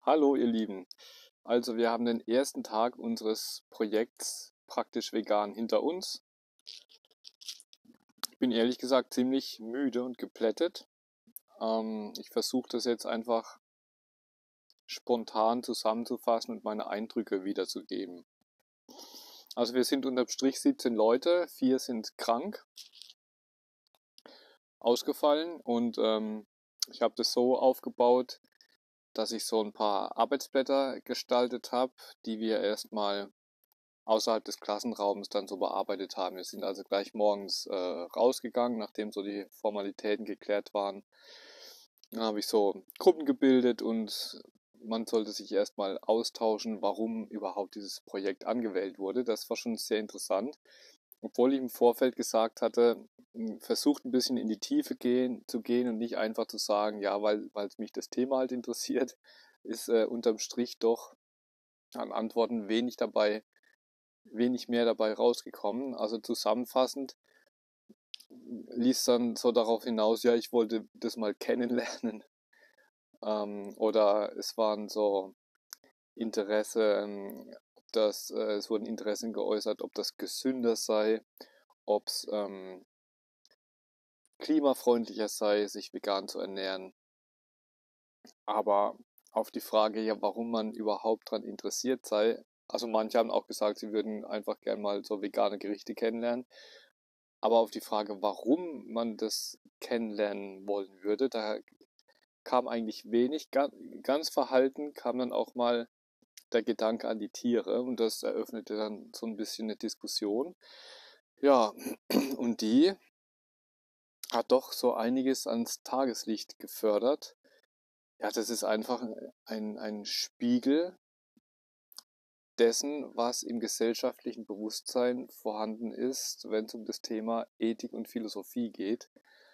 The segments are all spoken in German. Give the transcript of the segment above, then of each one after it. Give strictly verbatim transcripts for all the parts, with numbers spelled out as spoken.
Hallo ihr Lieben. Also wir haben den ersten Tag unseres Projekts praktisch vegan hinter uns. Ich bin ehrlich gesagt ziemlich müde und geplättet. Ähm, ich versuche das jetzt einfach spontan zusammenzufassen und meine Eindrücke wiederzugeben. Also wir sind unterm Strich siebzehn Leute, vier sind krank, ausgefallen und ähm, ich habe das so aufgebaut, dass ich so ein paar Arbeitsblätter gestaltet habe, die wir erstmal außerhalb des Klassenraums dann so bearbeitet haben. Wir sind also gleich morgens äh, rausgegangen, nachdem so die Formalitäten geklärt waren. Dann habe ich so Gruppen gebildet und man sollte sich erstmal austauschen, warum überhaupt dieses Projekt angewählt wurde. Das war schon sehr interessant. Obwohl ich im Vorfeld gesagt hatte, versucht ein bisschen in die Tiefe gehen, zu gehen und nicht einfach zu sagen, ja, weil, weil mich das Thema halt interessiert, ist äh, unterm Strich doch an Antworten wenig dabei wenig mehr dabei rausgekommen. Also zusammenfassend ließ dann so darauf hinaus, ja, ich wollte das mal kennenlernen. Ähm, oder es waren so Interessen, ob das, äh, es wurden Interessen geäußert, ob das gesünder sei, ob es ähm, klimafreundlicher sei, sich vegan zu ernähren. Aber auf die Frage, ja, warum man überhaupt daran interessiert sei, also manche haben auch gesagt, sie würden einfach gern mal so vegane Gerichte kennenlernen. Aber auf die Frage, warum man das kennenlernen wollen würde, da kam eigentlich wenig. Ganz verhalten kam dann auch mal der Gedanke an die Tiere und das eröffnete dann so ein bisschen eine Diskussion. Ja, und die hat doch so einiges ans Tageslicht gefördert. Ja, das ist einfach ein, ein Spiegel dessen, was im gesellschaftlichen Bewusstsein vorhanden ist, wenn es um das Thema Ethik und Philosophie geht.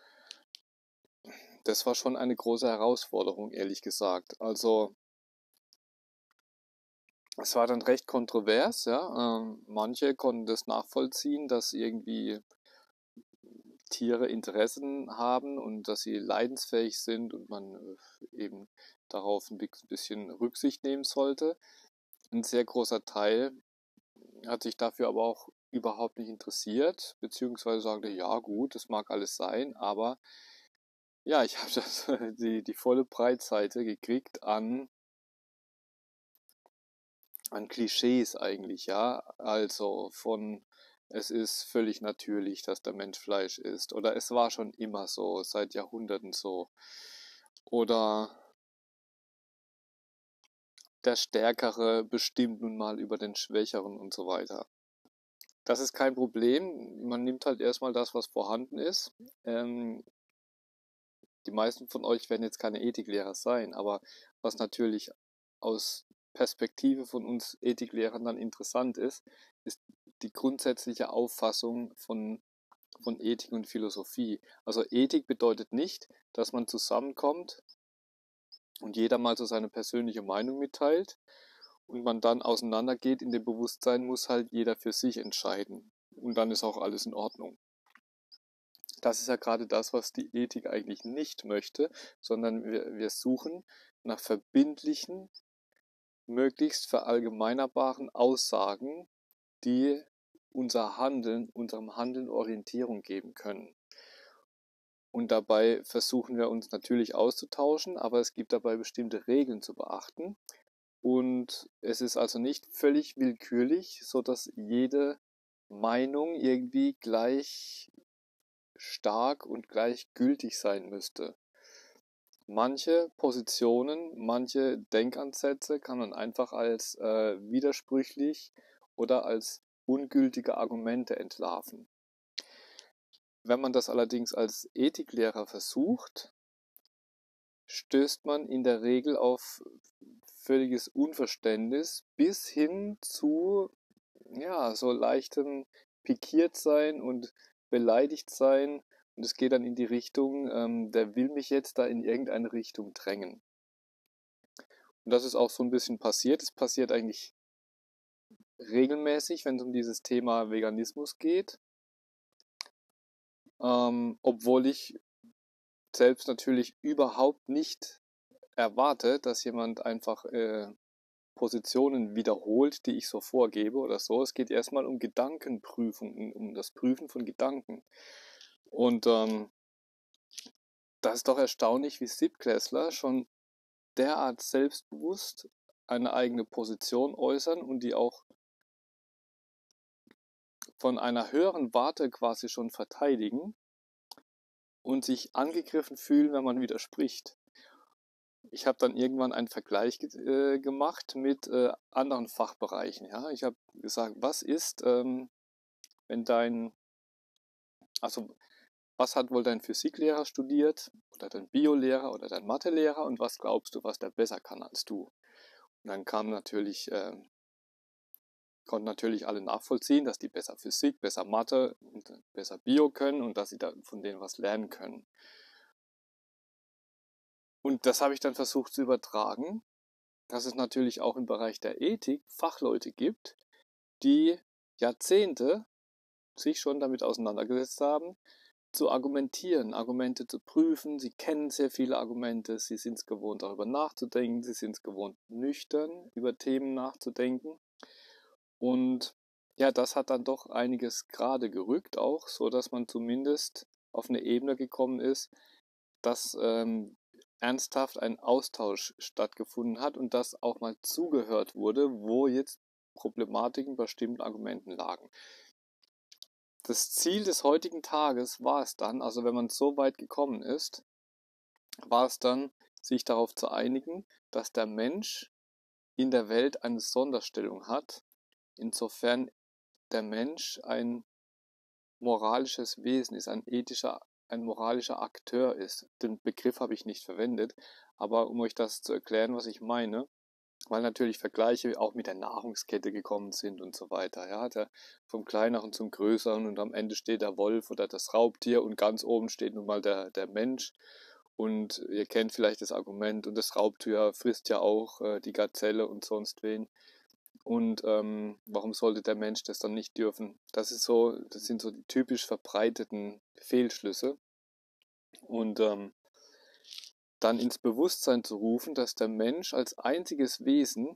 Das war schon eine große Herausforderung, ehrlich gesagt. Also es war dann recht kontrovers, ja. Ähm, manche konnten das nachvollziehen, dass irgendwie Tiere Interessen haben und dass sie leidensfähig sind und man äh, eben darauf ein bisschen Rücksicht nehmen sollte. Ein sehr großer Teil hat sich dafür aber auch überhaupt nicht interessiert, beziehungsweise sagte, ja gut, das mag alles sein, aber ja, ich habe das, die, die volle Breitseite gekriegt an, an Klischees eigentlich, ja. Also von es ist völlig natürlich, dass der Mensch Fleisch isst. Oder es war schon immer so, seit Jahrhunderten so. Oder der Stärkere bestimmt nun mal über den Schwächeren und so weiter. Das ist kein Problem. Man nimmt halt erstmal das, was vorhanden ist. Ähm, die meisten von euch werden jetzt keine Ethiklehrer sein, aber was natürlich aus Perspektive von uns Ethiklehrern dann interessant ist, ist die grundsätzliche Auffassung von, von Ethik und Philosophie. Also Ethik bedeutet nicht, dass man zusammenkommt und jeder mal so seine persönliche Meinung mitteilt und man dann auseinandergeht. In dem Bewusstsein muss halt jeder für sich entscheiden. Und dann ist auch alles in Ordnung. Das ist ja gerade das, was die Ethik eigentlich nicht möchte, sondern wir, wir suchen nach verbindlichen, möglichst verallgemeinerbaren Aussagen, die unser Handeln, unserem Handeln Orientierung geben können. Und dabei versuchen wir uns natürlich auszutauschen, aber es gibt dabei bestimmte Regeln zu beachten. Und es ist also nicht völlig willkürlich, so dass jede Meinung irgendwie gleich stark und gleich gültig sein müsste. Manche Positionen, manche Denkansätze kann man einfach als äh, widersprüchlich oder als ungültige Argumente entlarven. Wenn man das allerdings als Ethiklehrer versucht, stößt man in der Regel auf völliges Unverständnis bis hin zu ja, so leichtem pikiert sein und beleidigt sein. Und es geht dann in die Richtung, ähm, der will mich jetzt da in irgendeine Richtung drängen. Und das ist auch so ein bisschen passiert. Es passiert eigentlich regelmäßig, wenn es um dieses Thema Veganismus geht. Ähm, obwohl ich selbst natürlich überhaupt nicht erwarte, dass jemand einfach äh, Positionen wiederholt, die ich so vorgebe oder so. Es geht erstmal um Gedankenprüfung, um, um das Prüfen von Gedanken. Und ähm, das ist doch erstaunlich, wie Siebtklässler schon derart selbstbewusst eine eigene Position äußern und die auch von einer höheren Warte quasi schon verteidigen und sich angegriffen fühlen, wenn man widerspricht. Ich habe dann irgendwann einen Vergleich ge äh, gemacht mit äh, anderen Fachbereichen. Ja? Ich habe gesagt, was ist, ähm, wenn dein, also was hat wohl dein Physiklehrer studiert oder dein Biolehrer oder dein Mathelehrer und was glaubst du, was der besser kann als du? Und dann kam natürlich, äh, konnten natürlich alle nachvollziehen, dass die besser Physik, besser Mathe und besser Bio können und dass sie da von denen was lernen können. Und das habe ich dann versucht zu übertragen, dass es natürlich auch im Bereich der Ethik Fachleute gibt, die Jahrzehnte sich schon damit auseinandergesetzt haben, zu argumentieren, Argumente zu prüfen. Sie kennen sehr viele Argumente, sie sind es gewohnt, darüber nachzudenken, sie sind es gewohnt, nüchtern über Themen nachzudenken. Und ja, das hat dann doch einiges gerade gerückt, auch so, dass man zumindest auf eine Ebene gekommen ist, dass ähm, ernsthaft ein Austausch stattgefunden hat und dass auch mal zugehört wurde, wo jetzt Problematiken bei bestimmten Argumenten lagen. Das Ziel des heutigen Tages war es dann, also wenn man so weit gekommen ist, war es dann, sich darauf zu einigen, dass der Mensch in der Welt eine Sonderstellung hat, insofern der Mensch ein moralisches Wesen ist, ein ethischer, ein moralischer Akteur ist. Den Begriff habe ich nicht verwendet, aber um euch das zu erklären, was ich meine, weil natürlich Vergleiche auch mit der Nahrungskette gekommen sind und so weiter. Ja, der vom Kleineren zum Größeren und am Ende steht der Wolf oder das Raubtier und ganz oben steht nun mal der, der Mensch. Und ihr kennt vielleicht das Argument, und das Raubtier frisst ja auch äh, die Gazelle und sonst wen. Und ähm, warum sollte der Mensch das dann nicht dürfen? Das ist so, das sind so die typisch verbreiteten Fehlschlüsse. Und ähm, dann ins Bewusstsein zu rufen, dass der Mensch als einziges Wesen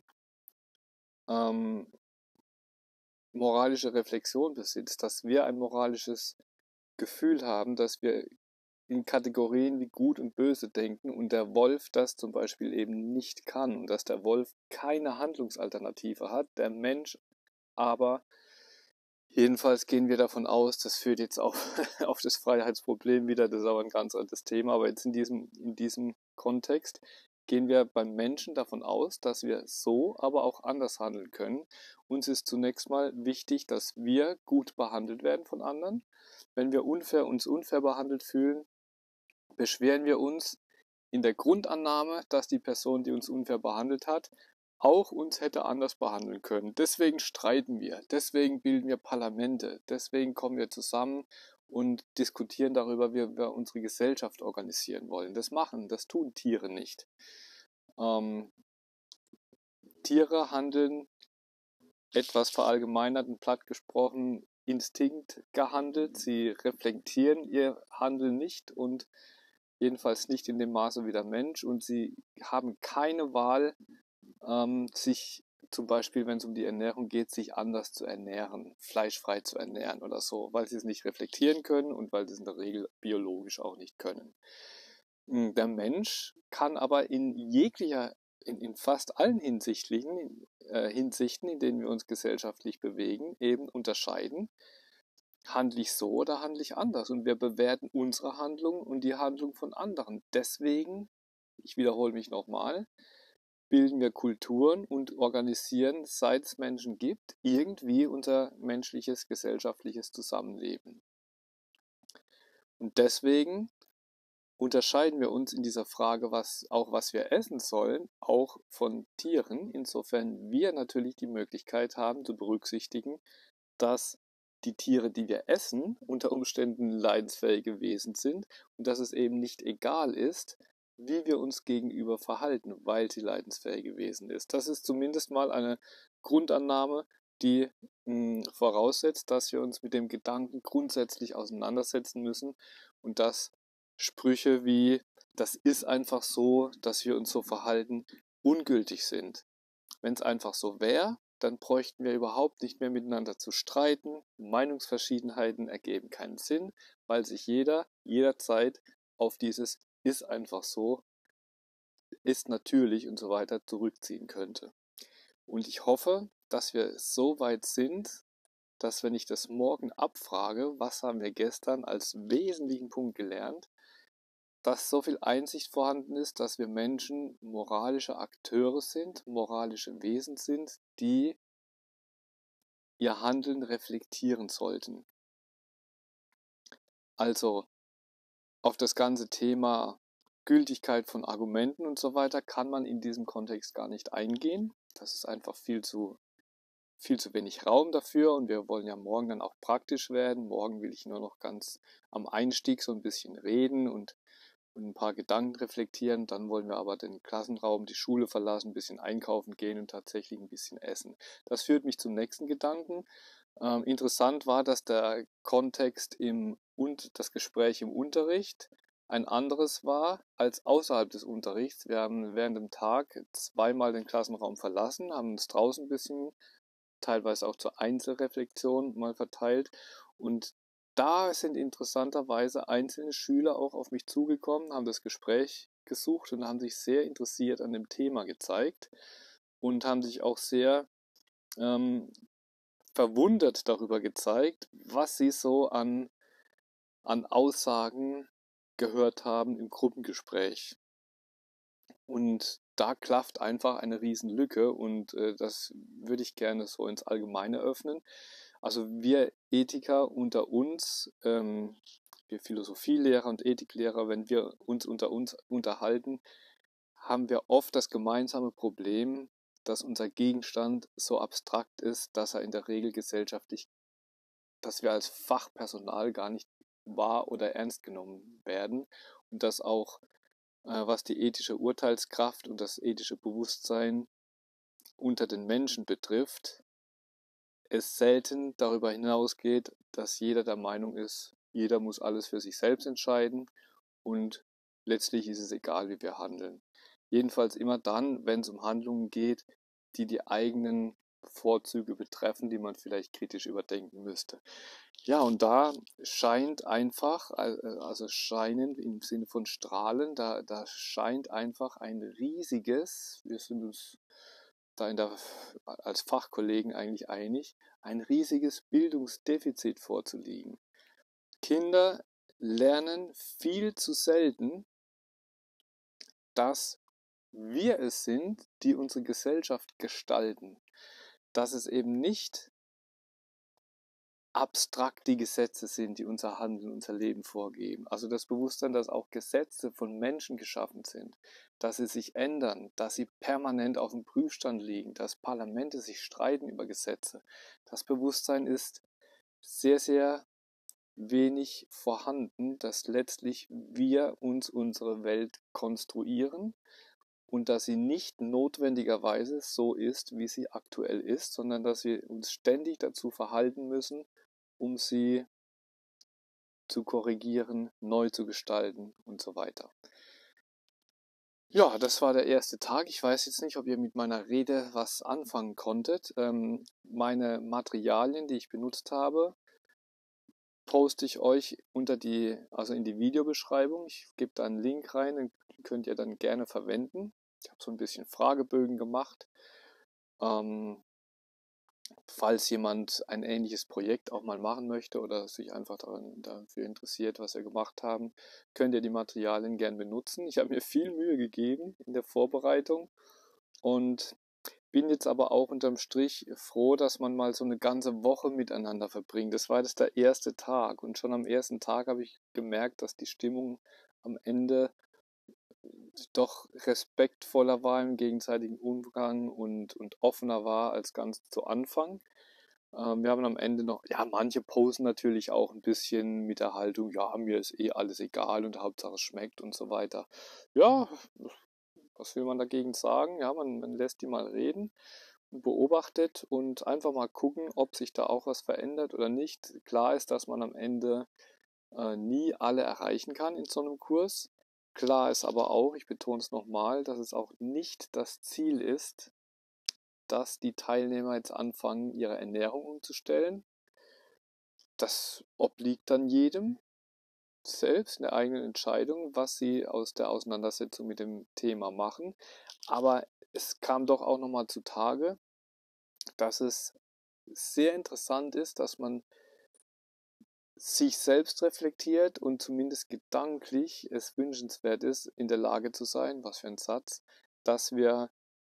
ähm, moralische Reflexion besitzt, dass wir ein moralisches Gefühl haben, dass wir in Kategorien wie gut und böse denken und der Wolf das zum Beispiel eben nicht kann und dass der Wolf keine Handlungsalternative hat, der Mensch aber. Jedenfalls gehen wir davon aus, das führt jetzt auch auf das Freiheitsproblem wieder, das ist aber ein ganz anderes Thema, aber jetzt in diesem, in diesem Kontext gehen wir beim Menschen davon aus, dass wir so, aber auch anders handeln können. Uns ist zunächst mal wichtig, dass wir gut behandelt werden von anderen. Wenn wir unfair, uns unfair behandelt fühlen, beschweren wir uns in der Grundannahme, dass die Person, die uns unfair behandelt hat, auch uns hätte anders behandeln können. Deswegen streiten wir, deswegen bilden wir Parlamente, deswegen kommen wir zusammen und diskutieren darüber, wie wir unsere Gesellschaft organisieren wollen. Das machen, das tun Tiere nicht. Ähm, Tiere handeln etwas verallgemeinert und platt gesprochen Instinkt gehandelt. Sie reflektieren ihr Handeln nicht und jedenfalls nicht in dem Maße wie der Mensch und sie haben keine Wahl, ähm, sich zum Beispiel, wenn es um die Ernährung geht, sich anders zu ernähren, fleischfrei zu ernähren oder so, weil sie es nicht reflektieren können und weil sie es in der Regel biologisch auch nicht können. Der Mensch kann aber in jeglicher, in, in fast allen Hinsichtlichen, äh, Hinsichten, in denen wir uns gesellschaftlich bewegen, eben unterscheiden, handle ich so oder handle ich anders. Und wir bewerten unsere Handlung und die Handlung von anderen. Deswegen, ich wiederhole mich nochmal, bilden wir Kulturen und organisieren, seit es Menschen gibt, irgendwie unser menschliches, gesellschaftliches Zusammenleben. Und deswegen unterscheiden wir uns in dieser Frage, was, auch was wir essen sollen, auch von Tieren, insofern wir natürlich die Möglichkeit haben zu berücksichtigen, dass die Tiere, die wir essen, unter Umständen leidensfähige Wesen sind und dass es eben nicht egal ist, wie wir uns gegenüber verhalten, weil sie leidensfähige Wesen ist. Das ist zumindest mal eine Grundannahme, die mh, voraussetzt, dass wir uns mit dem Gedanken grundsätzlich auseinandersetzen müssen und dass Sprüche wie das ist einfach so, dass wir uns so verhalten, ungültig sind. Wenn es einfach so wäre, dann bräuchten wir überhaupt nicht mehr miteinander zu streiten. Meinungsverschiedenheiten ergeben keinen Sinn, weil sich jeder jederzeit auf dieses ist einfach so, ist natürlich und so weiter zurückziehen könnte. Und ich hoffe, dass wir so weit sind, dass wenn ich das morgen abfrage, was haben wir gestern als wesentlichen Punkt gelernt, dass so viel Einsicht vorhanden ist, dass wir Menschen moralische Akteure sind, moralische Wesen sind, die ihr Handeln reflektieren sollten. Also auf das ganze Thema Gültigkeit von Argumenten und so weiter kann man in diesem Kontext gar nicht eingehen. Das ist einfach viel zu, viel zu wenig Raum dafür und wir wollen ja morgen dann auch praktisch werden. Morgen will ich nur noch ganz am Einstieg so ein bisschen reden und und ein paar Gedanken reflektieren. Dann wollen wir aber den Klassenraum, die Schule verlassen, ein bisschen einkaufen gehen und tatsächlich ein bisschen essen. Das führt mich zum nächsten Gedanken. Ähm, interessant war, dass der Kontext im und das Gespräch im Unterricht ein anderes war als außerhalb des Unterrichts. Wir haben während dem Tag zweimal den Klassenraum verlassen, haben uns draußen ein bisschen, teilweise auch zur Einzelreflexion mal verteilt und da sind interessanterweise einzelne Schüler auch auf mich zugekommen, haben das Gespräch gesucht und haben sich sehr interessiert an dem Thema gezeigt und haben sich auch sehr ähm, verwundert darüber gezeigt, was sie so an, an Aussagen gehört haben im Gruppengespräch. Und da klafft einfach eine Riesenlücke und äh, das würde ich gerne so ins Allgemeine öffnen. Also wir Ethiker unter uns, ähm, wir Philosophielehrer und Ethiklehrer, wenn wir uns unter uns unterhalten, haben wir oft das gemeinsame Problem, dass unser Gegenstand so abstrakt ist, dass er in der Regel gesellschaftlich, dass wir als Fachpersonal gar nicht wahr oder ernst genommen werden und dass auch, äh, was die ethische Urteilskraft und das ethische Bewusstsein unter den Menschen betrifft, es selten darüber hinausgeht, dass jeder der Meinung ist, jeder muss alles für sich selbst entscheiden und letztlich ist es egal, wie wir handeln. Jedenfalls immer dann, wenn es um Handlungen geht, die die eigenen Vorzüge betreffen, die man vielleicht kritisch überdenken müsste. Ja, und da scheint einfach, also scheinen im Sinne von strahlen, da, da scheint einfach ein riesiges, wir sind uns da in der, als Fachkollegen eigentlich einig, ein riesiges Bildungsdefizit vorzuliegen. Kinder lernen viel zu selten, dass wir es sind, die unsere Gesellschaft gestalten. Dass es eben nicht abstrakt die Gesetze sind, die unser Handeln, unser Leben vorgeben. Also das Bewusstsein, dass auch Gesetze von Menschen geschaffen sind, dass sie sich ändern, dass sie permanent auf dem Prüfstand liegen, dass Parlamente sich streiten über Gesetze. Das Bewusstsein ist sehr, sehr wenig vorhanden, dass letztlich wir uns unsere Welt konstruieren und dass sie nicht notwendigerweise so ist, wie sie aktuell ist, sondern dass wir uns ständig dazu verhalten müssen, um sie zu korrigieren, neu zu gestalten und so weiter. Ja, das war der erste Tag. Ich weiß jetzt nicht, ob ihr mit meiner Rede was anfangen konntet. Ähm, meine Materialien, die ich benutzt habe, poste ich euch unter die, also in die Videobeschreibung. Ich gebe da einen Link rein, den könnt ihr dann gerne verwenden. Ich habe so ein bisschen Fragebögen gemacht. Ähm, falls jemand ein ähnliches Projekt auch mal machen möchte oder sich einfach daran, dafür interessiert, was wir gemacht haben, könnt ihr die Materialien gern benutzen. Ich habe mir viel Mühe gegeben in der Vorbereitung und bin jetzt aber auch unterm Strich froh, dass man mal so eine ganze Woche miteinander verbringt. Das war jetzt der erste Tag und schon am ersten Tag habe ich gemerkt, dass die Stimmung am Ende doch respektvoller war im gegenseitigen Umgang und, und offener war als ganz zu Anfang. Ähm, wir haben am Ende noch, ja, manche posen natürlich auch ein bisschen mit der Haltung, ja, mir ist eh alles egal und Hauptsache es schmeckt und so weiter. Ja, was will man dagegen sagen? Ja, man, man lässt die mal reden und beobachtet und einfach mal gucken, ob sich da auch was verändert oder nicht. Klar ist, dass man am Ende äh, nie alle erreichen kann in so einem Kurs. Klar ist aber auch, ich betone es nochmal, dass es auch nicht das Ziel ist, dass die Teilnehmer jetzt anfangen, ihre Ernährung umzustellen. Das obliegt dann jedem selbst, eine eigene Entscheidung, was sie aus der Auseinandersetzung mit dem Thema machen. Aber es kam doch auch nochmal zutage, dass es sehr interessant ist, dass man sich selbst reflektiert und zumindest gedanklich es wünschenswert ist, in der Lage zu sein, was für ein Satz, dass wir,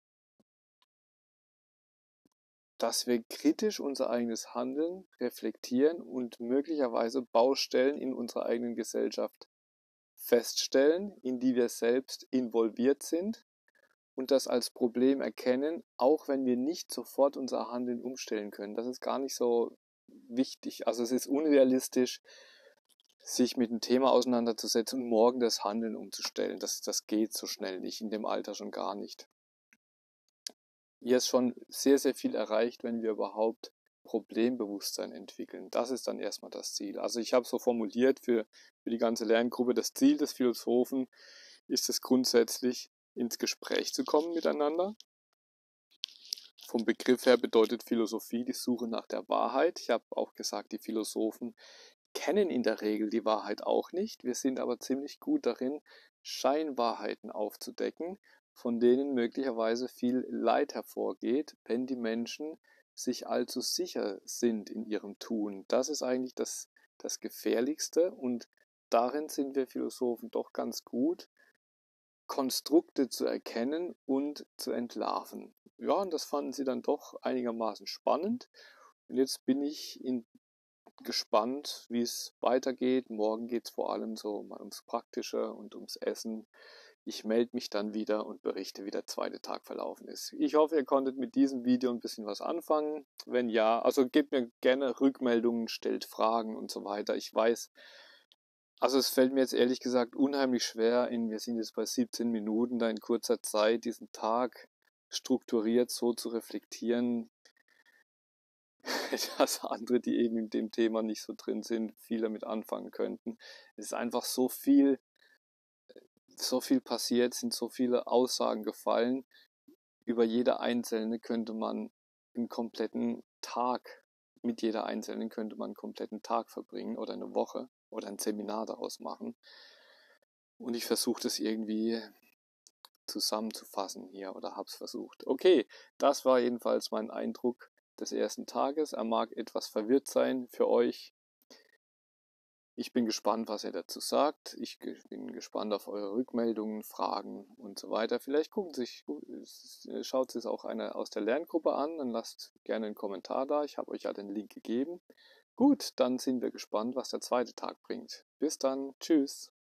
dass wir kritisch unser eigenes Handeln reflektieren und möglicherweise Baustellen in unserer eigenen Gesellschaft feststellen, in die wir selbst involviert sind und das als Problem erkennen, auch wenn wir nicht sofort unser Handeln umstellen können. Das ist gar nicht so wichtig. Also es ist unrealistisch, sich mit dem Thema auseinanderzusetzen und morgen das Handeln umzustellen. Das, das geht so schnell nicht, in dem Alter schon gar nicht. Hier ist schon sehr, sehr viel erreicht, wenn wir überhaupt Problembewusstsein entwickeln. Das ist dann erstmal das Ziel. Also ich habe so formuliert für, für die ganze Lerngruppe, das Ziel des Philosophen ist es grundsätzlich, ins Gespräch zu kommen miteinander. Vom Begriff her bedeutet Philosophie die Suche nach der Wahrheit. Ich habe auch gesagt, die Philosophen kennen in der Regel die Wahrheit auch nicht. Wir sind aber ziemlich gut darin, Scheinwahrheiten aufzudecken, von denen möglicherweise viel Leid hervorgeht, wenn die Menschen sich allzu sicher sind in ihrem Tun. Das ist eigentlich das, das Gefährlichste und darin sind wir Philosophen doch ganz gut, Konstrukte zu erkennen und zu entlarven. Ja, und das fanden sie dann doch einigermaßen spannend. Und jetzt bin ich in, gespannt, wie es weitergeht. Morgen geht es vor allem so mal ums Praktische und ums Essen. Ich melde mich dann wieder und berichte, wie der zweite Tag verlaufen ist. Ich hoffe, ihr konntet mit diesem Video ein bisschen was anfangen. Wenn ja, also gebt mir gerne Rückmeldungen, stellt Fragen und so weiter. Ich weiß, also es fällt mir jetzt ehrlich gesagt unheimlich schwer, in, wir sind jetzt bei siebzehn Minuten, da in kurzer Zeit diesen Tag strukturiert so zu reflektieren, dass andere, die eben in dem Thema nicht so drin sind, viel damit anfangen könnten. Es ist einfach so viel, so viel passiert, sind so viele Aussagen gefallen. Über jede einzelne könnte man einen kompletten Tag, mit jeder einzelnen könnte man einen kompletten Tag verbringen oder eine Woche oder ein Seminar daraus machen. Und ich versuche das irgendwie zusammenzufassen hier oder habe es versucht. Okay, das war jedenfalls mein Eindruck des ersten Tages. Er mag etwas verwirrt sein für euch. Ich bin gespannt, was ihr dazu sagt. Ich bin gespannt auf eure Rückmeldungen, Fragen und so weiter. Vielleicht gucken sich, schaut es auch einer aus der Lerngruppe an, dann lasst gerne einen Kommentar da. Ich habe euch ja den Link gegeben. Gut, dann sind wir gespannt, was der zweite Tag bringt. Bis dann, tschüss.